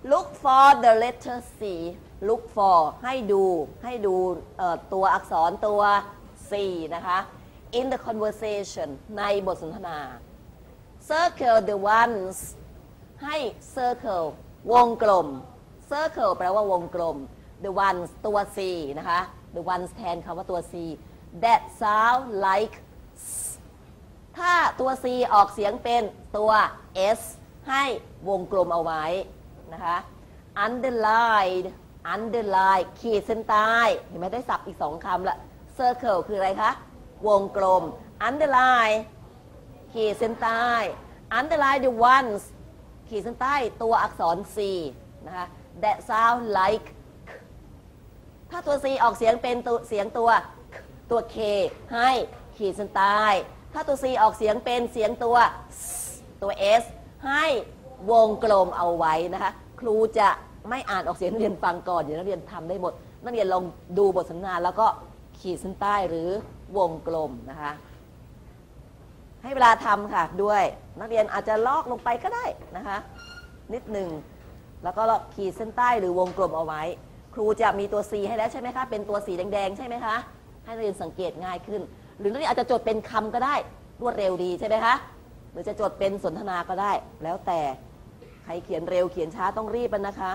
look for the letter C look for ให้ดูตัวอักษรตัว C นะคะ in the conversation ในบทสนทนา circle the ones ให้ circle วงกลม circle แปลว่าวงกลม the ones ตัว C นะคะ the ones แทนคำว่าตัว C that sound like ถ้าตัว C ออกเสียงเป็นตัว S ให้วงกลมเอาไว้นะคะ underline ขีดเส้นใต้เห็นไหมได้ศัพท์อีก2คำละ circle คืออะไรคะวงกลม underline ขีดเส้นใต้ underline the ones ขีดเส้นใต้ตัวอักษร C นะคะ that sound like ถ้าตัว C ออกเสียงเป็นเสียงตัว K ให้ขีดเส้นใต้ถ้าตัว C ออกเสียงเป็นเสียงตัว S ให้วงกลมเอาไว้นะคะครูจะไม่อ่านออกเสียงนักเรียนฟังก่อนเดี๋ยวนักเรียนทำได้หมดนักเรียนลองดูบทสนทนาแล้วก็ขีดเส้นใต้หรือวงกลมนะคะให้เวลาทำค่ะด้วยนักเรียนอาจจะลอกลงไปก็ได้นะคะนิดหนึ่งแล้วก็ขีดเส้นใต้หรือวงกลมเอาไว้ครูจะมีตัว C ให้แล้วใช่ไหมคะเป็นตัวสีแดงๆใช่ไหมคะให้นักเรียนสังเกตง่ายขึ้นหรือนักเรียนอาจจะจดเป็นคำก็ได้รวดเร็วดีใช่ไหมคะหรือจะจดเป็นสนทนาก็ได้แล้วแต่ใครเขียนเร็วเขียนช้าต้องรีบนะคะ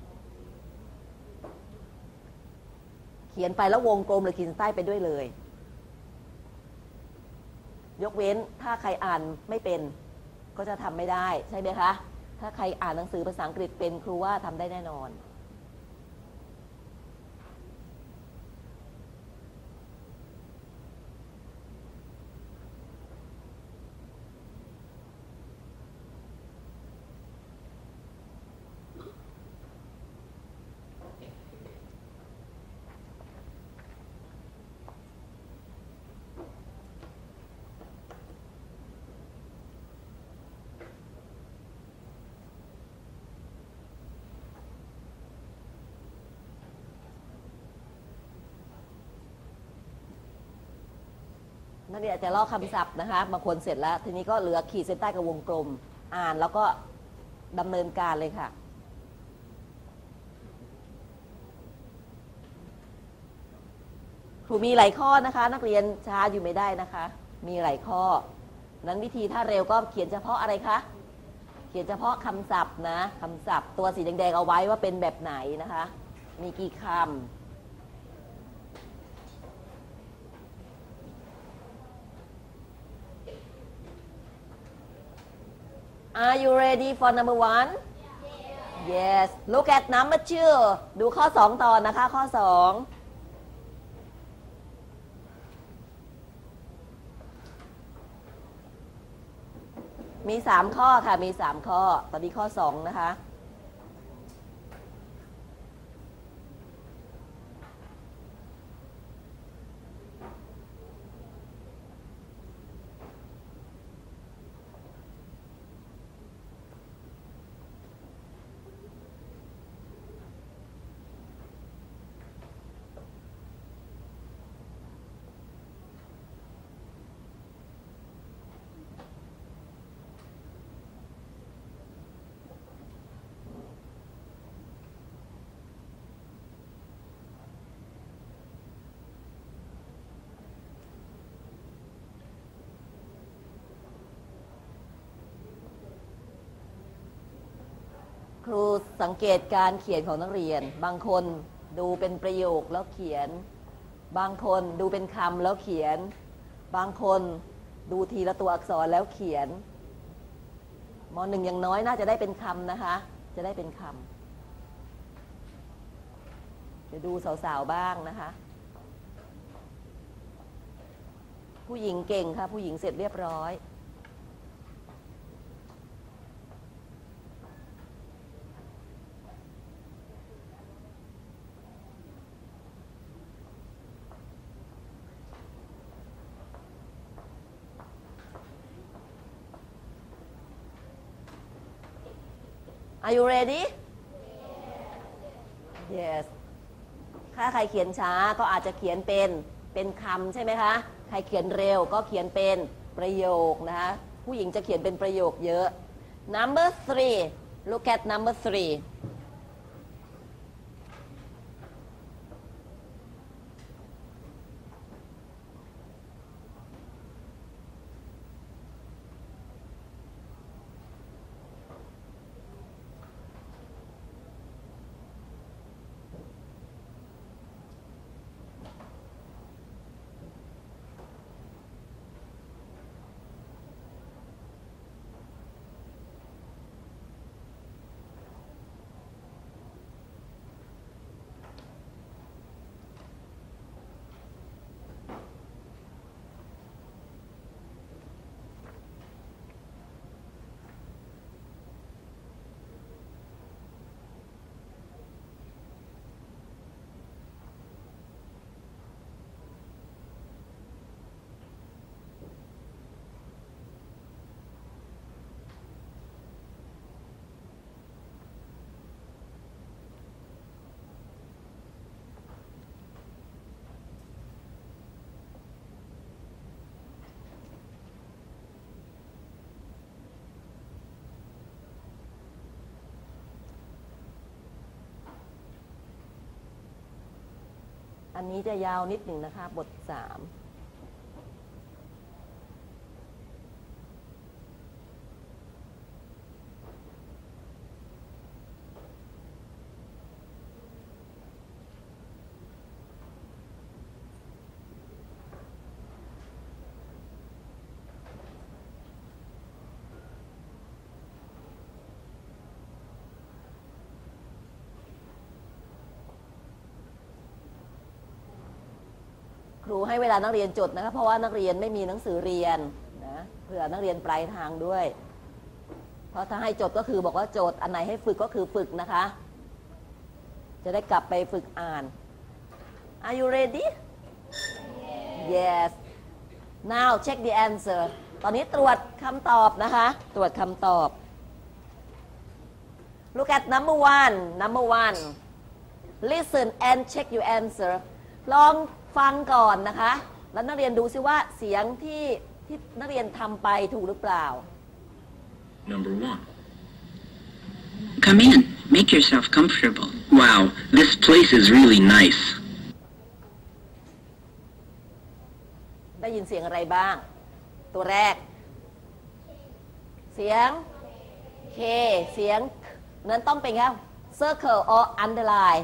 เขียนไปแล้ววงกลมหรือขีดเส้นใต้ไปด้วยเลยยกเว้นถ้าใครอ่านไม่เป็นก็จะทำไม่ได้ใช่ไหมคะถ้าใครอ่านหนังสือภาษาอังกฤษเป็นครูว่าทำได้แน่นอนนักเรียนอาจจะลอกคำศัพท์นะคะบางคนเสร็จแล้วทีนี้ก็เหลือขีดเส้นใต้กับวงกลมอ่านแล้วก็ดำเนินการเลยค่ะครูมีหลายข้อนะคะนักเรียนช้าอยู่ไม่ได้นะคะมีหลายข้อนั้นวิธีถ้าเร็วก็เขียนเฉพาะอะไรคะเขียนเฉพาะคำศัพท์นะคำศัพท์ตัวสีแดงๆเอาไว้ว่าเป็นแบบไหนนะคะมีกี่คำAre you ready for number one? Yes. Look at number two. ดูข้อ2ต่อนะคะข้อ2มี3ข้อค่ะมี3ข้อตอนนี้ข้อ2นะคะครูสังเกตการเขียนของนักเรียนบางคนดูเป็นประโยคแล้วเขียนบางคนดูเป็นคำแล้วเขียนบางคนดูทีละตัวอักษรแล้วเขียนม.1อย่างน้อยน่าจะได้เป็นคำนะคะจะได้เป็นคำจะดูสาวๆบ้างนะคะผู้หญิงเก่งค่ะผู้หญิงเสร็จเรียบร้อยAre you ready? Yes. ถ้าใครเขียนช้าก็อาจจะเขียนเป็นคำใช่ไหมคะใครเขียนเร็วก็เขียนเป็นประโยคนะคะผู้หญิงจะเขียนเป็นประโยคเยอะ Number 3 Look at number 3 อันนี้จะยาวนิดหนึ่งนะคะบท3ครูให้เวลานักเรียนจดนะคะเพราะว่านักเรียนไม่มีหนังสือเรียนนะเผื่อนักเรียนปลายทางด้วยเพราะถ้าให้จดก็คือบอกว่าโจทย์อันไหนให้ฝึกก็คือฝึกนะคะจะได้กลับไปฝึกอ่าน Are you ready? Yes. Now check the answer. ตอนนี้ตรวจคำตอบนะคะตรวจคำตอบ Look at number one. Listen and check your answer. ลองฟังก่อนนะคะแล้วนักเรียนดูซิว่าเสียงที่นักเรียนทำไปถูกหรือเปล่า Number 1. Come in. Make yourself comfortable. Wow, this place is really nice. ได้ยินเสียงอะไรบ้าง ตัวแรก เสียง K เสียงนั้นต้องเป็นครับ circle or underline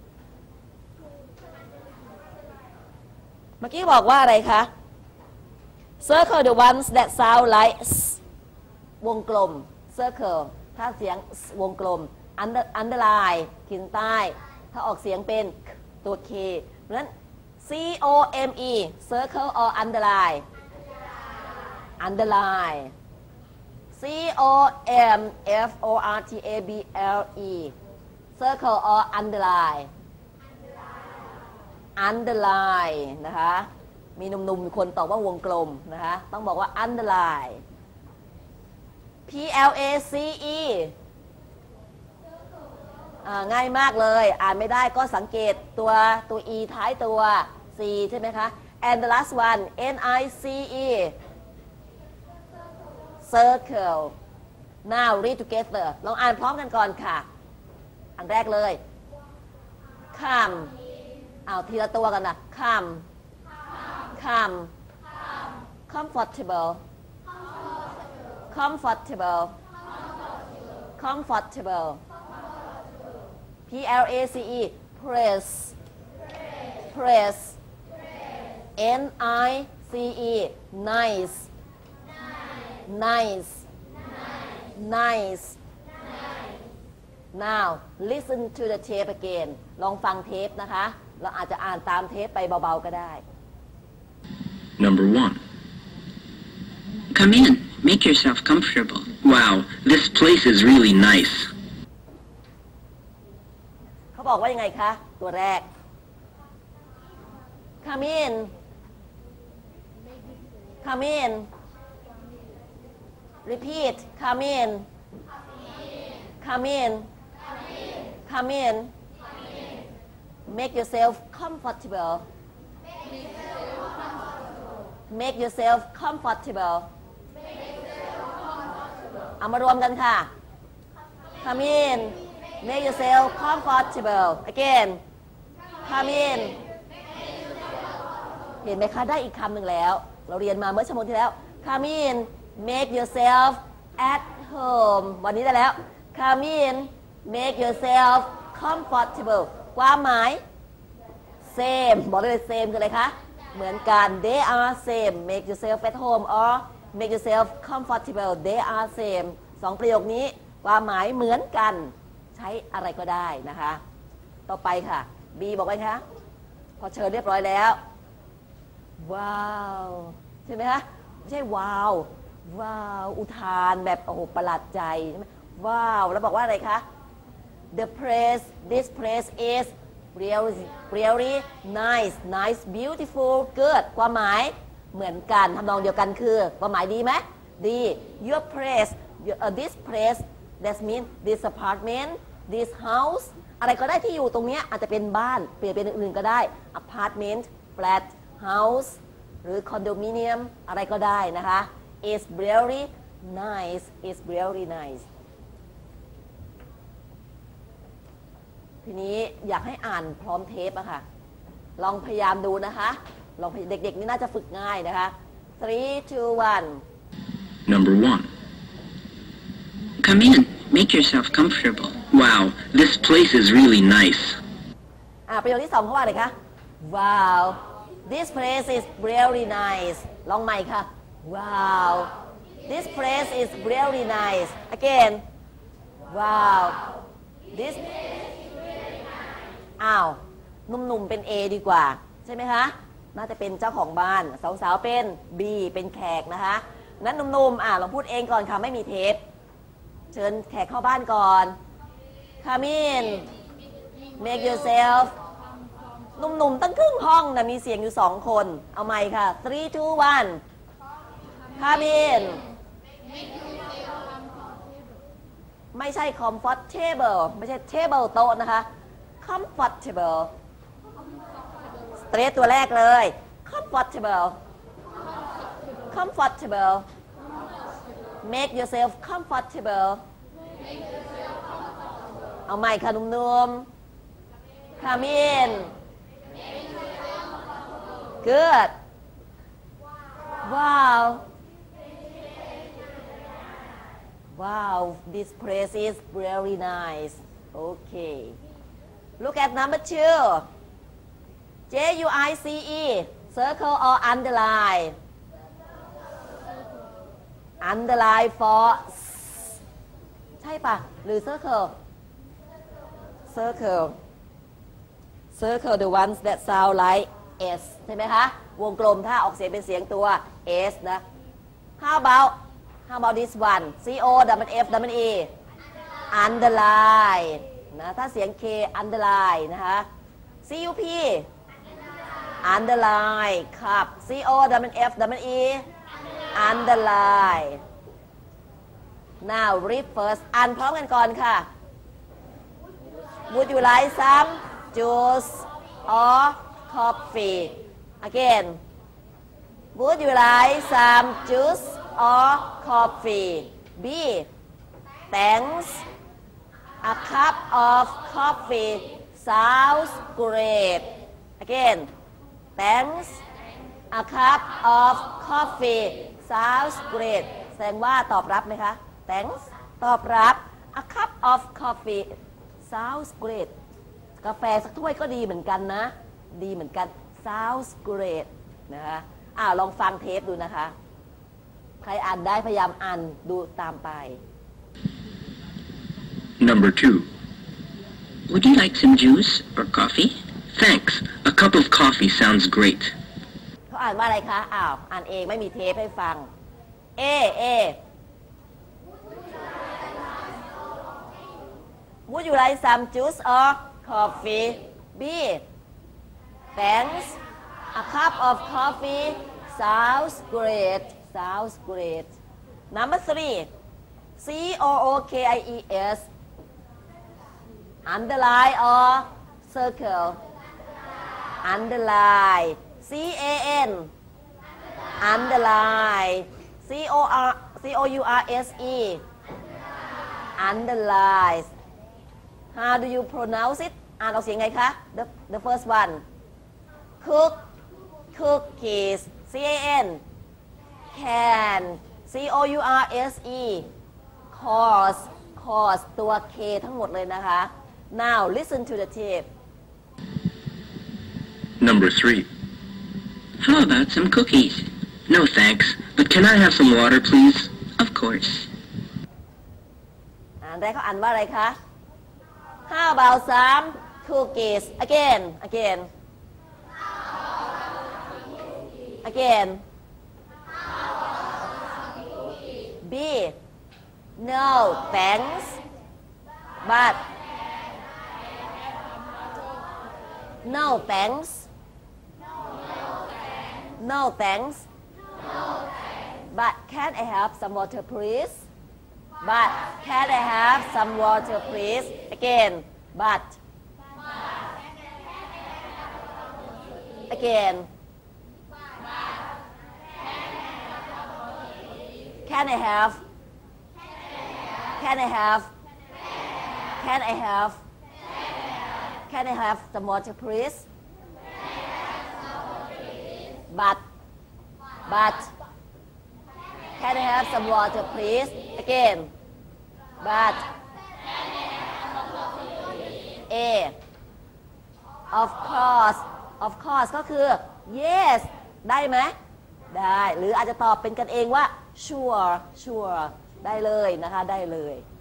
เมื่อกี้บอกว่าอะไรคะ circle the ones that sound like วงกลม circle ถ้าเสียงวงกลม underline ขีดใต้ถ้าออกเสียงเป็นตัว K เพราะฉะนั้น C-O-M-E circle or underline C-O-M-F-O-R-T-A-B-L-E circle or underline นะคะมีหนุ่มๆคนตอบว่าวงกลมนะคะต้องบอกว่า underline P-L-A-C-E ง่ายมากเลยอ่านไม่ได้ก็สังเกตตัว E ท้ายตัว C ใช่ไหมคะ and the last one N-I-C-E circle now read together ลองอ่านพร้อมกันก่อนค่ะอันแรกเลย come เอาทีละตัวกันนะ come comfortable P-L-A-C-E press N-I-C-E nice now listen to the tape again ลองฟังเทปนะคะเราอาจจะอ่านตามเทปไปเบาๆก็ได้ Number 1. Come in. Make yourself comfortable. Wow, this place is really nice. เขาบอกว่ายังไงคะตัวแรก Come in repeat come in make yourself comfortableเอามารวมกันค่ะ come in make yourself comfortable again come in เห็นไหมคะได้อีกคำหนึ่งแล้วเราเรียนมาเมื่อชั่วโมงที่แล้ว come in make yourself at home วันนี้ได้แล้ว come in make yourself comfortable ความหมาย same บอกได้เลย same คืออะไรคะเหมือนกัน they are same make yourself at home or make yourself comfortable they are same สองประโยคนี้ความหมายเหมือนกันใช้อะไรก็ได้นะคะต่อไปค่ะ B บอกไว้คะพอเชิญเรียบร้อยแล้วว้าวใช่ไหมคะไม่ใช่ว้าวอุทานแบบโอ้โหประหลาดใจใช่ไหมว้าวแล้วบอกว่าอะไรคะ this place is really nice beautiful good ความหมายเหมือนกันทำนองเดียวกันคือความหมายดีไหมดี this place that means this apartment this house อะไรก็ได้ที่อยู่ตรงนี้อาจจะเป็นบ้านเปลี่ยนเป็นอื่นๆก็ได้ apartment flat house หรือ condominium อะไรก็ได้นะคะ is really nice ทีนี้อยากให้อ่านพร้อมเทปอะค่ะลองพยายามดูนะคะลองเด็กๆนี่น่าจะฝึกง่ายนะคะ 3 2 1 Number 1. Come in. Make yourself comfortable. Wow, this place is really nice. ประโยคที่2เขาว่าอะไรคะ Wow this place is really nice ลองใหม่ค่ะ Wow this place is really nice again Wow this อ้าวหนุ่มๆเป็น A ดีกว่าใช่ไหมคะน่าจะเป็นเจ้าของบ้านสาวๆเป็น B เป็นแขกนะคะนั้นหนุ่มๆลองพูดเองก่อนค่ะไม่มีเทปเชิญแขกเข้าบ้านก่อน Come in make yourself หนุ่มๆตั้งครึ่งห้องนะมีเสียงอยู่2คนเอาใหม่ค่ะ 3 2 1 Come in ไม่ใช่ comfortable ไม่ใช่ table โต๊ะนะคะ comfortable stress ตัวแรกเลย comfortable comfortable make yourself comfortable เอาใหม่ค่ะหนุ่มๆ come in good wow wow this place is very nice okay look at number 2 JUICE circle or underline underline for ใช่ปะหรือ circle circle circle the ones that sound like S ใช่ไหมคะวงกลมถ้าออกเสียงเป็นเสียงตัว S นะ how about this one CO double F double E underline นะถ้าเสียง K underline นะคะ CUP underline ครับ CO double F double E underline now read first อ่านพร้อมกันก่อนค่ะ Would you like some juice or coffee again Would you like some juice or coffee B Thanks A cup of coffee sounds great again Thanks A cup of coffee sounds great แสดงว่าตอบรับไหมคะ Thanks ตอบรับ A cup of coffee sounds great กาแฟสักถ้วยก็ดีเหมือนกันนะดีเหมือนกัน sounds great นะคะลองฟังเทปดูนะคะใครอ่านได้พยายามอ่านดูตามไป Number 2. Would you like some juice or coffee? Thanks. A cup of coffee sounds great. เขาอ่านว่าอะไรคะอ่านเองไม่มีเทปให้ฟัง A Would you like some juice or coffee? B Thanks A cup of coffee sounds great sounds great Number 3 COOKIES underline or circle underline CAN underline COURSE underline How do you pronounce it อ่านออกเสียงไงคะ the first one cook cookies CAN can COURSE course ตัว K ทั้งหมดเลยนะคะ Now listen to the tape Number 3. How about some cookies? No thanks, but can I have some water please? Of course. ได้เขาอ่านว่าอะไรคะ How about some cookies again B No thanks but No thanks But can I have some water please But can I have some water please again But again Can I have some water please but can I have some water please again but A of course ก็คือ yes ได้ไหมได้หรืออาจจะตอบเป็นกันเองว่า sure ได้เลยนะคะได้เลย